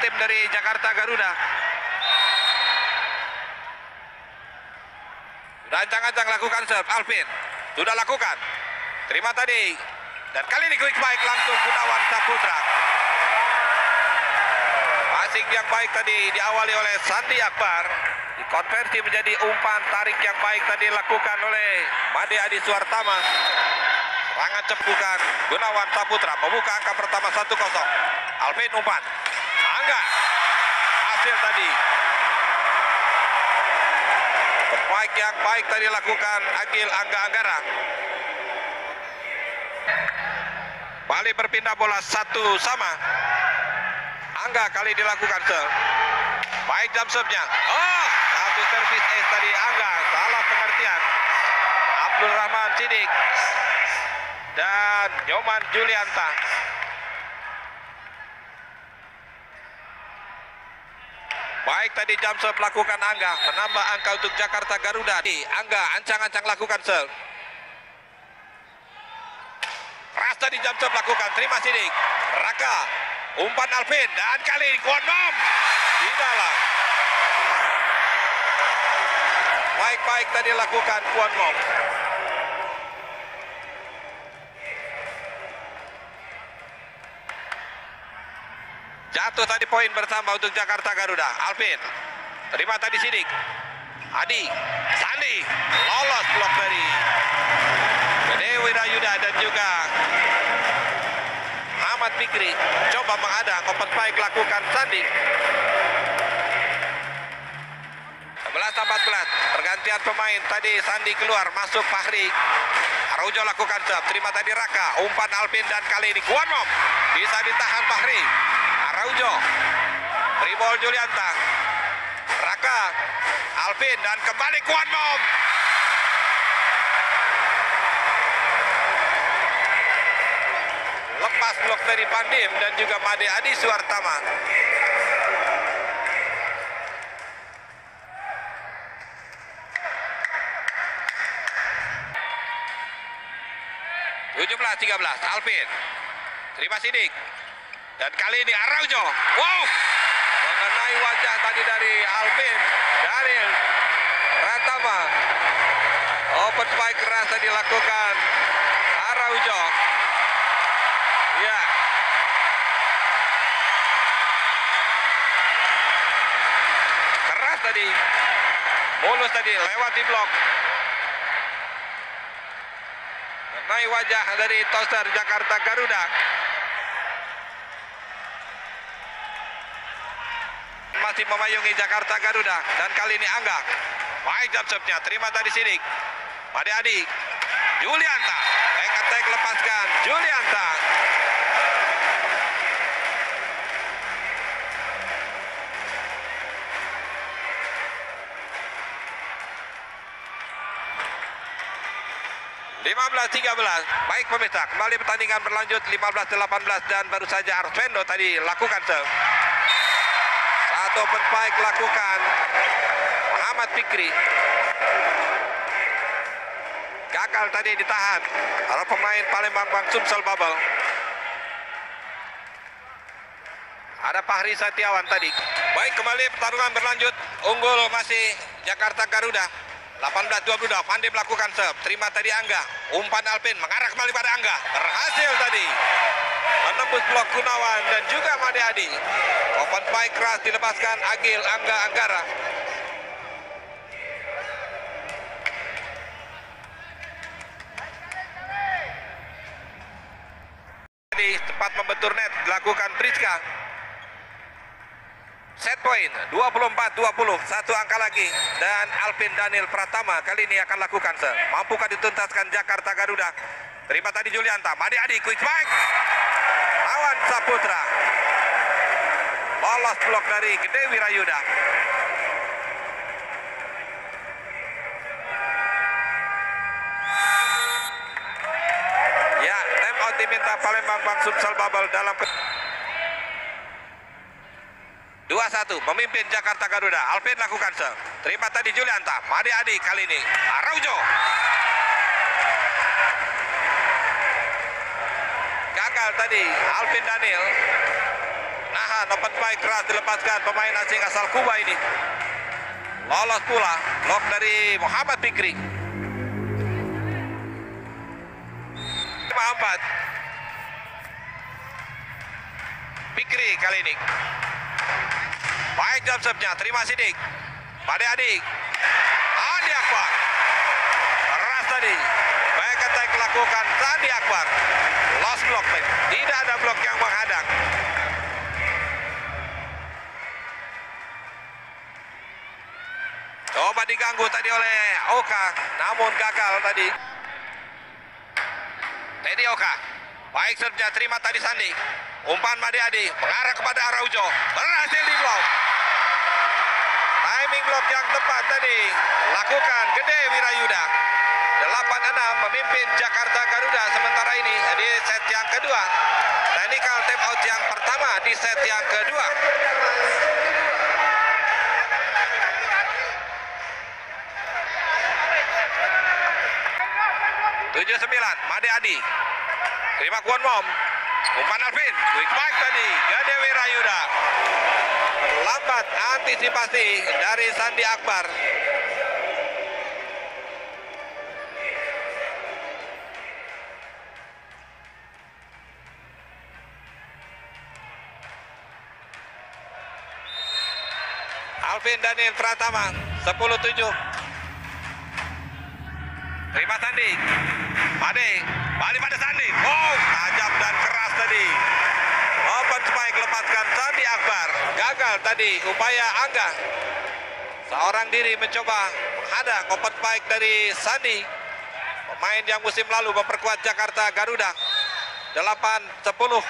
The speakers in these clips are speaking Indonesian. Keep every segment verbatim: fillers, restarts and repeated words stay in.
tim dari Jakarta Garuda. Sudah ancang-ancang lakukan serve, Alvin. Sudah lakukan. Terima tadi. Dan kali ini quick baik langsung Gunawan Saputra. Passing yang baik tadi diawali oleh Sandi Akbar. Dikonversi menjadi umpan tarik yang baik tadi dilakukan oleh Made Adi Suartama. Serangan cepukan Gunawan Saputra membuka angka pertama satu kosong. Alvin umpan. Angga. Hasil tadi. Baik yang baik tadi lakukan Agil Angga Anggara. Balik berpindah bola satu sama. Angga kali dilakukan serve. Baik jump serve-nya. Oh, satu servis ace tadi Angga. Salah pengertian. Abdul Rahman Sidik dan Nyoman Julianta. Baik tadi jump serve lakukan Angga, menambah angka untuk Jakarta Garuda. Angga ancang-ancang lakukan serve. Ras tadi jump serve lakukan, terima Sidik. Raka, umpan Alvin, dan kali ini Kuan Mom di dalam. Baik-baik tadi lakukan Kuan Mom. Jatuh tadi poin bersama untuk Jakarta Garuda. Alvin, terima tadi Sidik. Adi, Sandi, lolos blok dari Gede Wirayuda dan juga Ahmad Fikri. Coba menghadang, open spike lakukan Sandi. sebelas empat belas, pergantian pemain tadi Sandi keluar, masuk Fahri. Araujo lakukan serve, terima tadi Raka, umpan Alvin dan kali ini Kuan Mom bisa ditahan Fahri. Araujo, Ribol Julianta, Raka, Alvin dan kembali Kuan Mom. Lepas blok dari Pandim dan juga Made Adi Suartama. tujuh belas tiga belas, Alvin. Terima Sidik. Dan kali ini Araujo. Wow! Mengenai wajah tadi dari Alvin. Daniel Pratama. Open spike keras tadi dilakukan Araujo. Ya. Keras tadi. Mulus tadi lewati blok. Mengenai wajah dari toser Jakarta Garuda. Masih memayungi Jakarta Garuda dan kali ini Angga. Baik jump serve-nya, terima tadi Sidik. Made Adi, Julianta, baik attack lepaskan Julianta. lima belas tiga belas. Baik pemirsa, kembali pertandingan berlanjut lima belas delapan belas dan baru saja Arsvendo tadi lakukan serve. Satu open spike lakukan Muhammad Fikri. Gagal tadi ditahan oleh pemain Palembang Bang Sumsel Bubble. Ada Fahri Setiawan tadi. Baik, kembali pertarungan berlanjut. Unggul masih Jakarta Garuda. delapan belas dua puluh dua. Pandi melakukan serve. Terima tadi Angga. Umpan Alvin mengarah kembali pada Angga. Berhasil tadi. Menembus blok Gunawan dan juga Made Adi. Open spike keras dilepaskan Agil Angga Anggara. Tadi tepat membentur net dilakukan Priska. Set point dua puluh empat dua puluh, satu angka lagi dan Alvin Daniel Pratama kali ini akan lakukan serve. Mampukah dituntaskan Jakarta Garuda? Terima tadi Julianta, Made Adi quick back. Lawan Saputra. Lolos blok dari Gede Wirayuda. Ya, time out diminta Palembang Bang Sumsel Bubble dalam dua satu, memimpin Jakarta Garuda. Alvin lakukan serve. Terima tadi Julianta. Made Adi kali ini. Araujo. Gagal tadi Alvin Daniel. menahan, open fight keras dilepaskan pemain asing asal Kuba ini. Lolos pula blok dari Muhammad Fikri. lima empat. Fikri kali ini. Baik jump serve-nya, terima Sidik. Pada Adik. Sandi Akbar. Keras tadi. Baik attack lakukan Sandi Akbar. Lost block. Tidak ada blok yang menghadang. Coba diganggu tadi oleh Oka, namun gagal tadi. Teddy Oka. Baik serve-nya, terima tadi Sandi. Umpan Made Adi mengarah kepada Araujo. Berhasil di blok. Timing blok yang tepat tadi. Lakukan Gede Wirayuda. delapan enam memimpin Jakarta Garuda sementara ini di set yang kedua. Technical time out yang pertama di set yang kedua. tujuh sembilan Made Adi. Terima Kwon Mom. Umpan Alvin. Quick back tadi. Gede Wirayuda. Lambat antisipasi dari Sandi Akbar. Alvin Daniel Pratama. sepuluh tujuh. Terima Sandi. Made. Balik pada Sandi. Oh, tajam dan keras tadi. Open spike lepaskan Sandi Akbar. Gagal tadi upaya Angga. Seorang diri mencoba menghadang open spike dari Sandi. Pemain yang musim lalu memperkuat Jakarta Garuda. delapan sepuluh.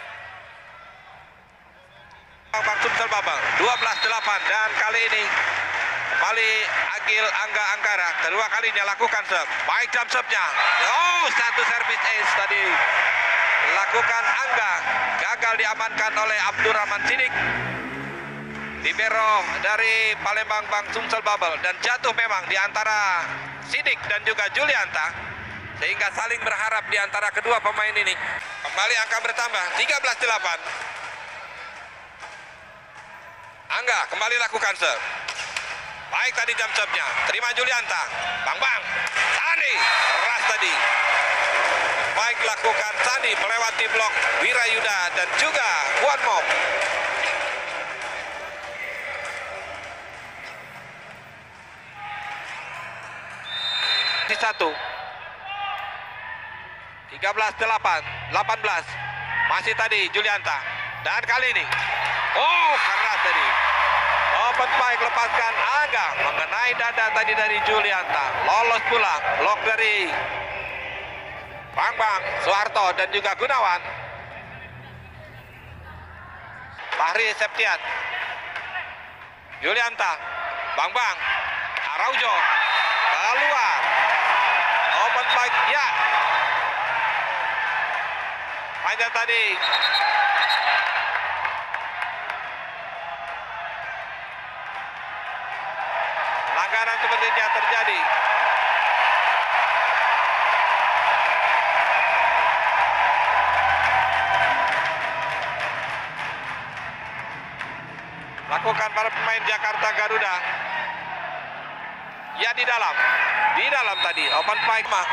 Bang Sumsel Babel. dua belas delapan dan kali ini kembali Agil Angga Angkara. Kedua kalinya lakukan serve. Baik jump serve-nya. Oh, satu service ace tadi. Lakukan Angga. Gagal diamankan oleh Abdurrahman Sidik. Libero dari Palembang Bang Sumsel Babel. Dan jatuh memang di antara Sidik dan juga Julianta. Sehingga saling berharap di antara kedua pemain ini. Kembali angka bertambah. tiga belas delapan. Angga kembali lakukan serve. Baik tadi jump serve-nya. Terima Julianta. Bang Bang. Sandi. Keras tadi. Baik lakukan Sandi melewati blok Wirayuda dan juga Kwon Mom. Di satu. tiga belas delapan. delapan belas. Masih tadi Julianta. Dan kali ini. Oh, keras tadi. Open spike lepaskan Angga mengenai dada tadi dari Julianta. Lolos pula blok dari Bang Bang, Soeharto dan juga Gunawan. Fahri Septian. Julianta. Bang Bang. Araujo. Keluar. Open spike ya. Panjang tadi. Pelanggaran sepertinya terjadi. Lakukan para pemain Jakarta Garuda. Ya di dalam. Di dalam tadi. Open spike mah.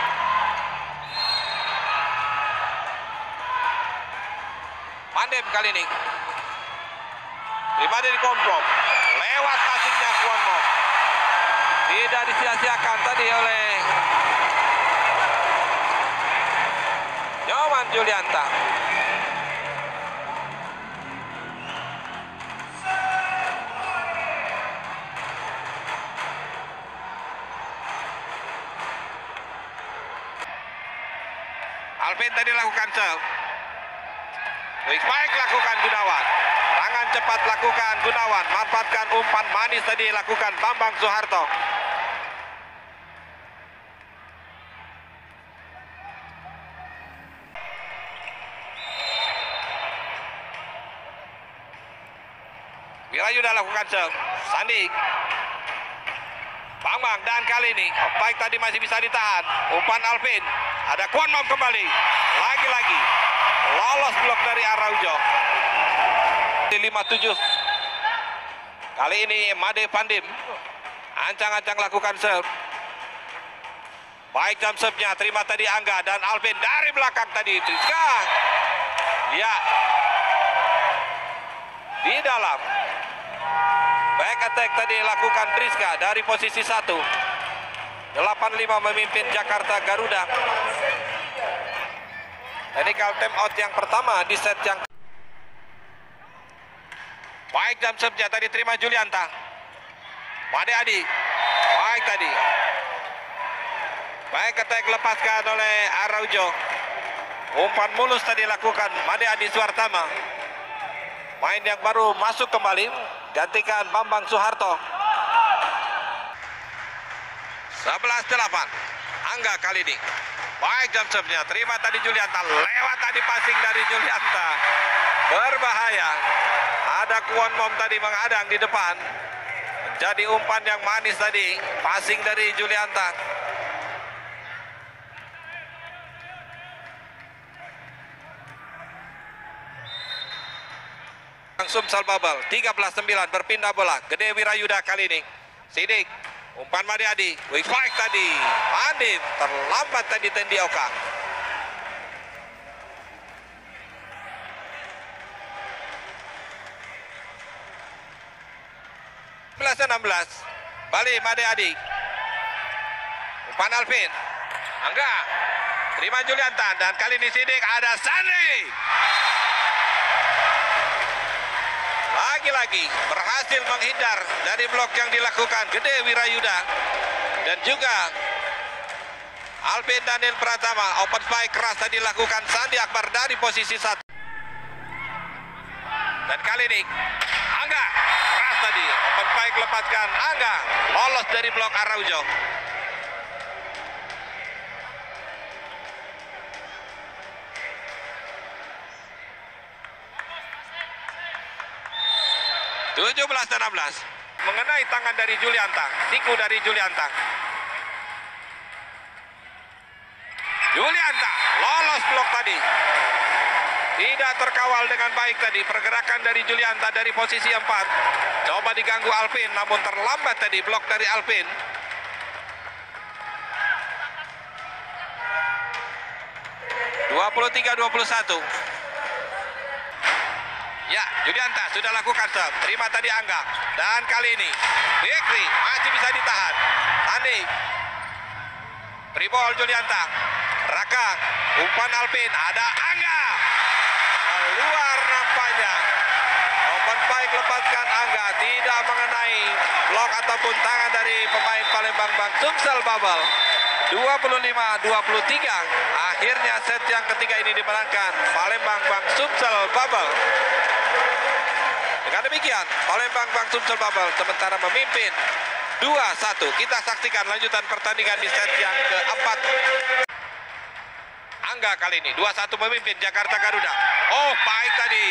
Mandem kali ini. Pribadi di komprom. Lewat passingnya Kwon Mom. Tidak disia-siakan tadi oleh Nyoman Julianta. Alvin tadi lakukan serve. Quick baik lakukan Gunawan. Tangan cepat lakukan Gunawan. Manfaatkan umpan manis tadi lakukan Bambang Soeharto. Wirayuda lakukan serve. Sandi. Bang Bang dan kali ini baik tadi masih bisa ditahan. Umpan Alvin. Ada Kwon Mom kembali. Lagi-lagi. Lolos blok dari Araujo. lima tujuh. Kali ini Made Pandim ancang-ancang lakukan serve. Baik jam serve-nya, terima tadi Angga dan Alvin dari belakang tadi Triska. Ya, di dalam back attack tadi lakukan Triska dari posisi satu. delapan lima memimpin Jakarta Garuda. Technical time out yang pertama di set yang baik jam serve-nya tadi terima Julianta. Made Adi. Baik tadi. Baik attack lepaskan oleh Araujo. Umpan mulus tadi lakukan Made Adi Suartama. Main yang baru masuk kembali gantikan Bambang Soeharto. sebelas delapan. Angga kali ini. Baik jam serve-nya terima tadi Julianta. Lewat tadi passing dari Julianta. Berbahaya. Ada Kwon Mom tadi menghadang di depan. Jadi umpan yang manis tadi. Passing dari Julianta. Sumsel Babel tiga belas sembilan berpindah bola. Gede Wirayuda kali ini. Sidik. Umpan Made Adi. Weak fight tadi. Pandim terlambat tadi Tendi Oka. sebelas enam belas. Balik Made Adi. Umpan Alvin. Angga. Terima Julianta dan kali ini Sidik ada Sandi. Lagi-lagi berhasil menghindar dari blok yang dilakukan Gede Wirayuda dan juga Alvin Daniel Pratama. Open spike keras tadi dilakukan Sandi Akbar dari posisi satu. Dan kali ini Angga keras tadi open spike lepaskan Angga lolos dari blok Araujo. tujuh belas enam belas mengenai tangan dari Julianta, siku dari Julianta. Julianta lolos blok tadi. Tidak terkawal dengan baik tadi pergerakan dari Julianta dari posisi empat. Coba diganggu Alvin namun terlambat tadi blok dari Alvin. dua puluh tiga dua puluh satu. Ya, Julianta sudah lakukan serve. Terima tadi Angga. Dan kali ini Fikri masih bisa ditahan. Andi. Free ball Julianta. Raka. Umpan Alvin. Ada Angga. Keluar nampaknya. Open spike lepaskan Angga. Tidak mengenai blok ataupun tangan dari pemain Palembang Bang Sumsel Babel. dua puluh lima dua puluh tiga. Akhirnya set yang ketiga ini dimenangkan Palembang Bang Sumsel Babel. Dengan demikian, Palembang Bang Sumsel Babel sementara memimpin dua satu. Kita saksikan lanjutan pertandingan di set yang keempat. Angga kali ini dua satu memimpin Jakarta Garuda. Oh, baik tadi.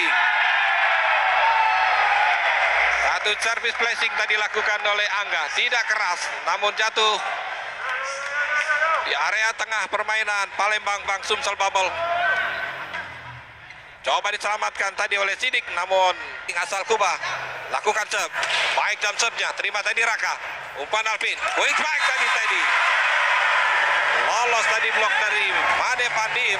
Satu service flashing tadi dilakukan oleh Angga. Tidak keras, namun jatuh di area tengah permainan Palembang Bang Sumsel Babel. Coba diselamatkan tadi oleh Sidik, namun asal Kuba lakukan serve. Baik jam serve-nya, terima tadi Raka. Umpan Alvin, quick back tadi tadi. Lolos tadi blok dari Made Pandim.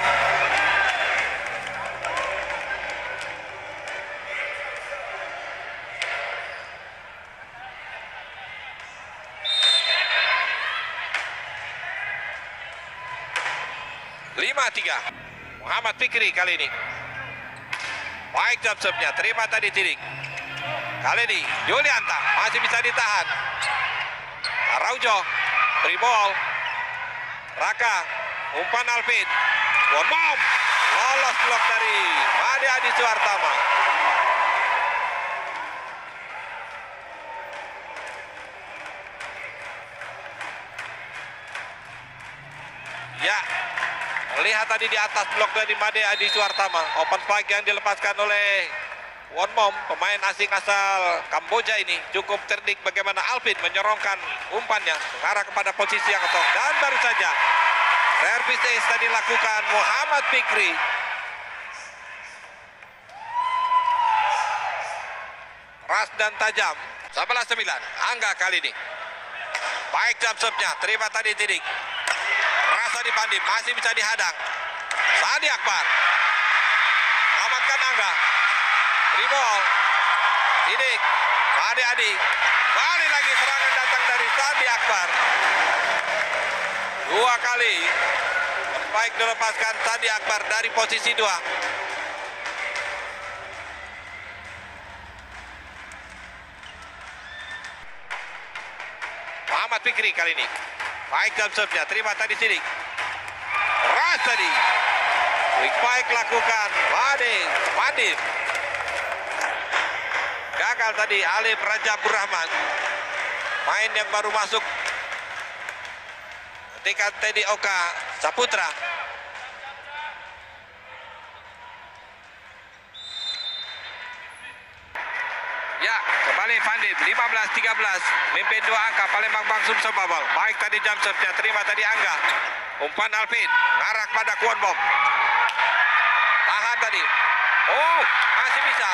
lima tiga. Muhammad Fikri kali ini. Baik jam serve-nya, terima tadi Sidik. Kali ini Julianta masih bisa ditahan. Araujo, free ball. Raka, umpan Alvin. One mom, lolos blok dari Made Adi Suartama. Ya, lihat tadi di atas blok dari Made Adi Suartama. Open spike yang dilepaskan oleh Won Mom, pemain asing asal Kamboja ini. Cukup cerdik bagaimana Alvin menyorongkan umpannya mengarah kepada posisi yang kosong. Dan baru saja servis ace tadi dilakukan Muhammad Fikri. ras dan tajam. sebelas sembilan. Angga kali ini. Baik jump serve-nya, terima tadi Sidik. Rasa di Pandi, masih bisa dihadang. Sandi Akbar. Selamatkan Angga. Ribol. Sidik. Ade Adi. Kali lagi serangan datang dari Sandi Akbar. Dua kali. Baik dilepaskan Sandi Akbar dari posisi dua. Muhammad Fikri kali ini. Baik jump serve-nya, terima tadi Sidik. Ras tadi. Quick baik lakukan. Badin, Badin. Gagal tadi Alif Raja Burrahman. Main yang baru masuk. Ketika Teddy Oka Saputra. Ya, kembali Pandim lima belas tiga belas. Mimpin dua angka Palembang Bang Sumsel Babal. Baik tadi jump serve-nya, terima tadi Angga. Umpan Alvin, ngarak pada Kuon Bom. Tahan tadi. Oh, masih bisa.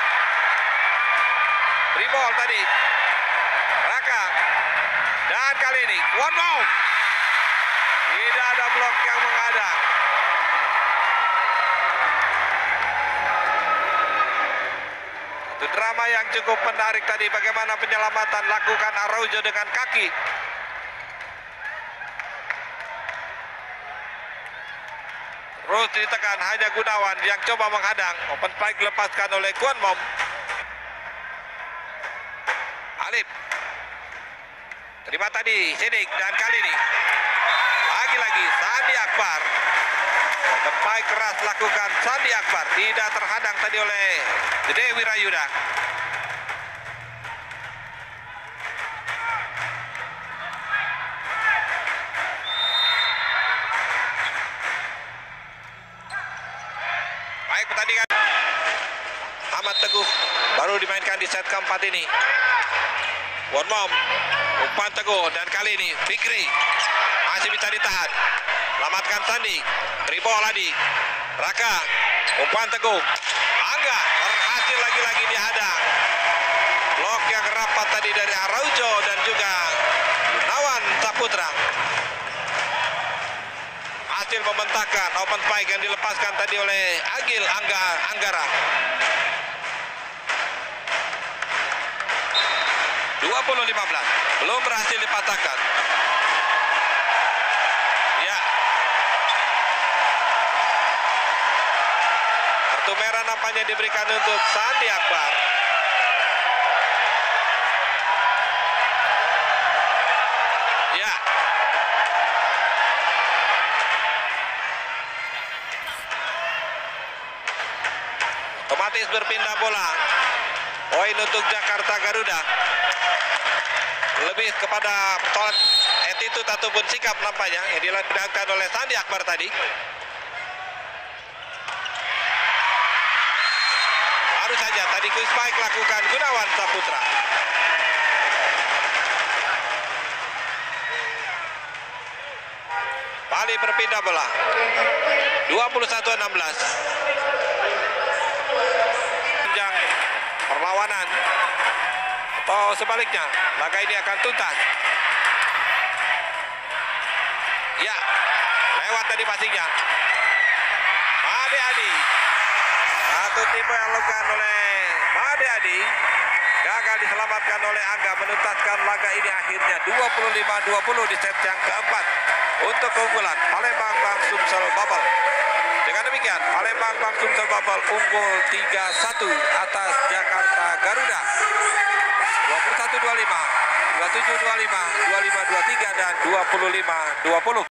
Ribol tadi. Raka. Dan kali ini Kuon Bom. Tidak ada blok yang menghadang. Itu drama yang cukup menarik tadi. Bagaimana penyelamatan lakukan Araujo dengan kaki. Terus ditekan hanya Gunawan yang coba menghadang. Open spike dilepaskan oleh Kuon Bom. Alif. Terima tadi Sidik dan kali ini lagi-lagi Sandi Akbar. Spike keras lakukan Sandi Akbar. Tidak terhadang tadi oleh Gede Wirayuda. Baik pertandingan. Ahmad Teguh baru dimainkan di set keempat ini. Kuon Bom, umpan Teguh dan kali ini Fikri masih bisa ditahan. Selamatkan Sandi. Ribol Adi. Raka. Umpan Teguh. Angga berhasil lagi-lagi dihadang. Blok yang rapat tadi dari Araujo dan juga Gunawan Saputra. Hasil membentangkan open spike yang dilepaskan tadi oleh Agil Angga Anggara. dua puluh lima belas. Belum berhasil dipatahkan. Ya. Kartu merah nampaknya diberikan untuk Sandi Akbar. Ya. Otomatis berpindah bola. Poin untuk Jakarta Garuda. Lebih kepada persoalan attitude ataupun sikap nampaknya yang dilakukan oleh Sandi Akbar tadi. Baru saja tadi quick spike lakukan Gunawan Saputra. Bali berpindah bola. dua puluh satu enam belas. Panjang perlawanan. Atau sebaliknya, laga ini akan tuntas. Ya, lewat tadi passingnya. Made Adi. Satu tipe yang dilakukan oleh Made Adi. Gagal diselamatkan oleh Angga, menuntaskan laga ini akhirnya dua puluh lima dua puluh di set yang keempat. Untuk keunggulan Palembang Bang Sumsel Babal. Dengan demikian, Palembang Bang Sumsel Babal unggul tiga satu atas Jakarta Garuda. dua puluh satu dua puluh lima, dua puluh tujuh dua puluh lima, dua puluh lima dua puluh tiga dan dua puluh lima dua puluh.